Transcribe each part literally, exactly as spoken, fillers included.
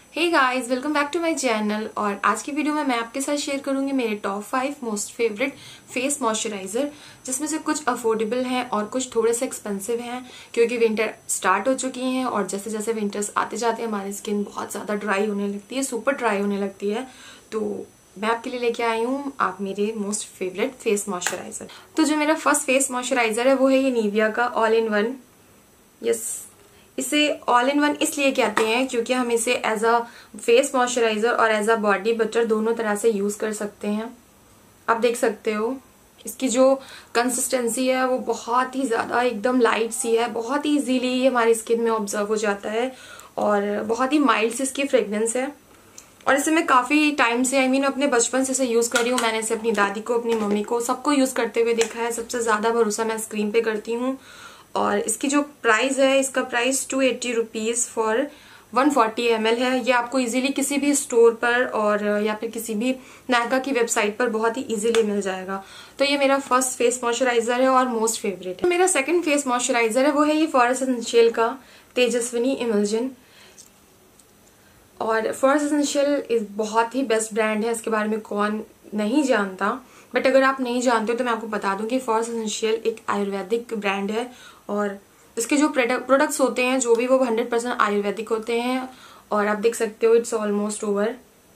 Hey guys, welcome back to my channel. और आज की वीडियो में मैं आपके साथ शेयर करूंगी मेरे top five most favourite face moisturiser, जिसमें से कुछ अफोर्डेबल हैं और कुछ थोड़े से एक्सपेंसिव हैं, क्योंकि विंटर स्टार्ट हो चुकी हैं और जैसे जैसे विंटर्स आते जाते हैं हमारी स्किन बहुत ज्यादा ड्राई होने लगती है, सुपर ड्राई होने लगती है। तो मैं आपके लिए लेके आई हूँ आप मेरे मोस्ट फेवरेट फेस मॉइस्चराइजर। तो जो मेरा फर्स्ट फेस मॉइस्चराइजर है वो है ये निविया का ऑल इन वन। यस, इसे ऑल इन वन इसलिए कहते हैं क्योंकि हम इसे एज अ फेस मॉइस्चराइजर और एज अ बॉडी बटर दोनों तरह से यूज कर सकते हैं। आप देख सकते हो इसकी जो कंसिस्टेंसी है वो बहुत ही ज्यादा एकदम लाइट सी है, बहुत ही इजीली हमारी स्किन में ऑब्जर्व हो जाता है और बहुत ही माइल्ड सी इसकी फ्रेग्रेंस है। और इसे मैं काफी टाइम से आई मीन अपने बचपन से इसे यूज कर रही हूँ। मैंने इसे अपनी दादी को, अपनी मम्मी को, सबको यूज करते हुए देखा है। सबसे ज्यादा भरोसा मैं स्क्रीन पे करती हूँ। और इसकी जो प्राइस है, इसका price two eighty rupees for one forty M L है। ये आपको इजीली किसी भी स्टोर पर और या फिर किसी भी नायका की वेबसाइट पर बहुत ही इजीली मिल जाएगा। तो ये मेरा फर्स्ट फेस मॉइस्चराइजर है और मोस्ट फेवरेट है। मेरा सेकंड फेस मॉइस्चराइजर है वो है ये फॉरेस्ट एसेंशियल का तेजस्विनी इमल्जन। और फॉरेस्ट एसेंशियल इस बहुत ही बेस्ट ब्रांड है, इसके बारे में कौन नहीं जानता। बट अगर आप नहीं जानते हो तो मैं आपको बता दूं कि फॉरेस्ट एसेंशियल एक आयुर्वेदिक ब्रांड है और इसके जो प्रोडक्ट्स होते हैं जो भी वो हंड्रेड परसेंट आयुर्वेदिक होते हैं। और आप देख सकते हो इट्स ऑलमोस्ट ओवर।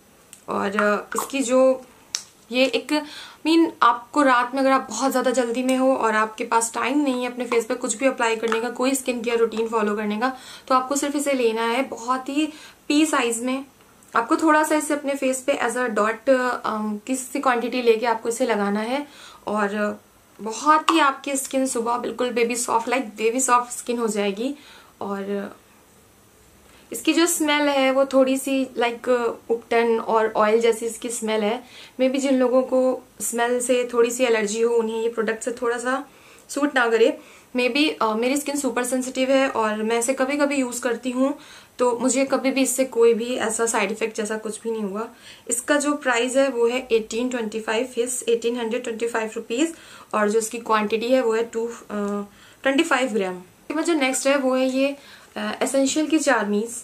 और इसकी जो ये एक मीन आपको रात में अगर आप बहुत ज्यादा जल्दी में हो और आपके पास टाइम नहीं है अपने फेस पे कुछ भी अप्लाई करने का, कोई स्किन केयर रूटीन फॉलो करने का, तो आपको सिर्फ इसे लेना है बहुत ही पी साइज में। आपको थोड़ा सा इसे अपने फेस पे एज अ डॉट किसी क्वांटिटी लेके आपको इसे लगाना है और बहुत ही आपकी स्किन सुबह बिल्कुल baby soft like baby soft skin हो जाएगी। और इसकी जो स्मेल है वो थोड़ी सी लाइक उपटन और ऑयल जैसी इसकी स्मेल है। मे बी जिन लोगों को स्मेल से थोड़ी सी एलर्जी हो उन्हें ये प्रोडक्ट से थोड़ा सा सूट ना करे। मे बी uh, मेरी स्किन सुपर सेंसिटिव है और मैं इसे कभी कभी यूज करती हूँ, तो मुझे कभी भी इससे कोई भी ऐसा साइड इफेक्ट जैसा कुछ भी नहीं हुआ। इसका जो प्राइस है वो है eighteen twenty five yes eighteen hundred twenty five rupees और जो इसकी क्वांटिटी है वो है टू ट्वेंटी फाइव ग्राम। जो नेक्स्ट है वो है ये एसेंशियल की चार्मीज।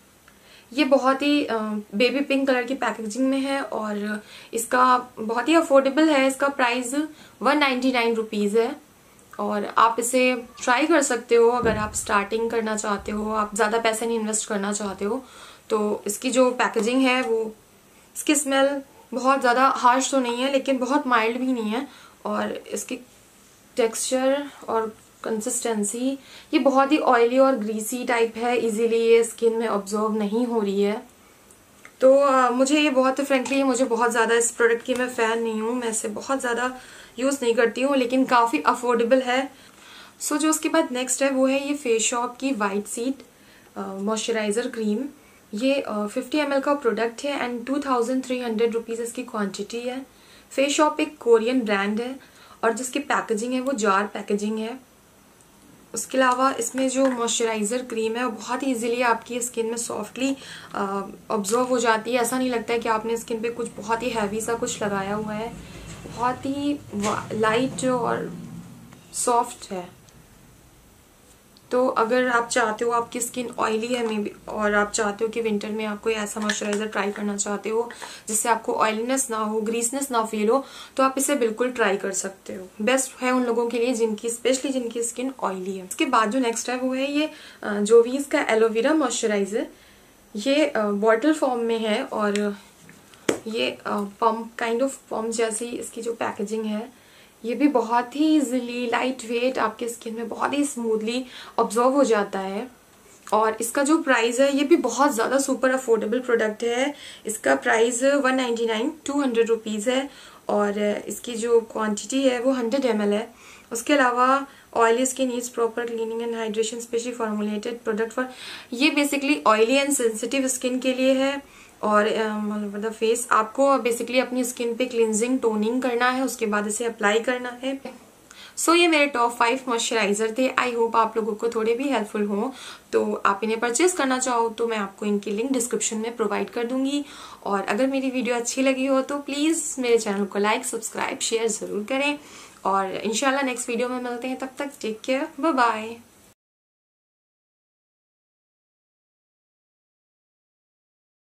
ये बहुत ही बेबी पिंक कलर की पैकेजिंग में है और इसका बहुत ही अफोर्डेबल है। इसका price one ninety nine rupees है और आप इसे ट्राई कर सकते हो अगर आप स्टार्टिंग करना चाहते हो, आप ज्यादा पैसे नहीं इन्वेस्ट करना चाहते हो। तो इसकी जो पैकेजिंग है वो, इसकी स्मेल बहुत ज्यादा हार्श तो नहीं है लेकिन बहुत माइल्ड भी नहीं है। और इसकी टेक्सचर और कंसिस्टेंसी ये बहुत ही ऑयली और ग्रीसी टाइप है, इजीली ये स्किन में ऑब्जॉर्व नहीं हो रही है। तो uh, मुझे ये बहुत फ्रेंकली मुझे बहुत ज्यादा इस प्रोडक्ट की मैं फैन नहीं हूँ, मैं इसे बहुत ज्यादा यूज नहीं करती हूँ, लेकिन काफी अफोर्डेबल है। सो so, जो उसके बाद नेक्स्ट है वो है ये फेस शॉप की वाइट सीड मॉइस्चराइजर क्रीम। ये फिफ्टी एम एल का प्रोडक्ट है and two thousand three hundred rupees इसकी क्वांटिटी है। फेस शॉप एक कोरियन ब्रांड है और जिसकी पैकेजिंग है वो जार पैकेजिंग है। उसके अलावा इसमें जो मॉइस्चराइजर क्रीम है वो बहुत ही इजीली आपकी स्किन में सॉफ्टली ऑब्जर्व हो जाती है। ऐसा नहीं लगता है कि आपने स्किन पे कुछ बहुत ही हैवी सा कुछ लगाया हुआ है, बहुत ही लाइट और सॉफ्ट है। तो अगर आप चाहते हो, आपकी स्किन ऑयली है मे बी और आप चाहते हो कि विंटर में आप कोई ऐसा मॉइस्चराइजर ट्राई करना चाहते हो जिससे आपको ऑयलीनेस ना हो, ग्रीसनेस ना फील हो, तो आप इसे बिल्कुल ट्राई कर सकते हो। बेस्ट है उन लोगों के लिए जिनकी स्पेशली जिनकी स्किन ऑयली है। इसके बाद जो नेक्स्ट है वो है ये जोवीज का एलोवेरा मॉइस्चराइजर। ये बॉटल फॉर्म में है और ये पम्प काइंड ऑफ पम्प जैसी इसकी जो पैकेजिंग है। ये भी बहुत ही इजीली लाइट वेट आपके स्किन में बहुत ही स्मूथली ऑब्जर्व हो जाता है। और इसका जो प्राइस है ये भी बहुत ज्यादा सुपर अफोर्डेबल प्रोडक्ट है। इसका price one ninety nine two hundred rupees है और इसकी जो क्वांटिटी है वो हंड्रेड एम एल है। उसके अलावा oily skin needs proper cleaning and hydration specially formulated product for, ये basically oily and sensitive skin के लिए है। और मतलब फेस आपको बेसिकली अपनी स्किन पे क्लिनजिंग टोनिंग करना है, उसके बाद इसे अप्लाई करना है। सो so, ये मेरे टॉप फाइव मॉइस्चराइजर थे। आई होप आप लोगों को थोड़े भी हेल्पफुल हो। तो आप इन्हें परचेज करना चाहो तो मैं आपको इनकी लिंक डिस्क्रिप्शन में प्रोवाइड कर दूंगी। और अगर मेरी वीडियो अच्छी लगी हो तो प्लीज मेरे चैनल को लाइक, सब्सक्राइब, शेयर जरूर करें। और इंशाल्लाह नेक्स्ट वीडियो में मिलते हैं, तब तक टेक केयर, बाय बाय।